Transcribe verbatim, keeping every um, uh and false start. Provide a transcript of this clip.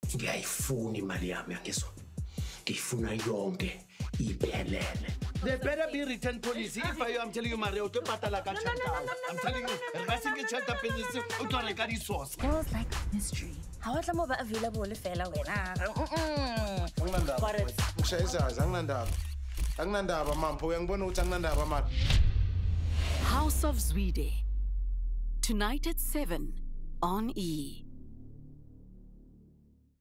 ngiyayifuna imali yami yakho. Ngifuna yonke iphelele. There better be return policy if I am telling you Mario to patala ka chanta. I'm telling you, reversing the chanta business o tlo reka di sauce. Girls like mystery. How are mo ba available le fela wena? Anginandaba. Ngishayisa anginandaba. Anginandaba mampo uyangibona ukuthi anginandaba manje. House of Zwide. Tonight at seven on E.